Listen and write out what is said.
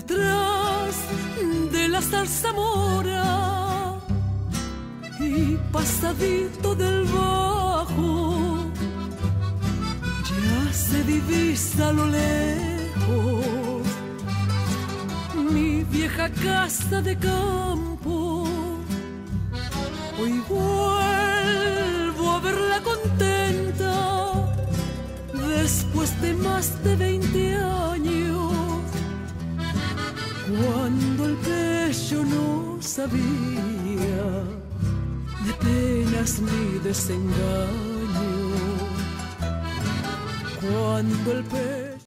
detrás de la zarzamora y pasadito del bajo ya se divisa a lo lejos mi vieja casa de campo. Hoy vuelvo a verla contenta después de más de 20 años, cuando el pecho no sabía de penas ni desengaño, cuando el pecho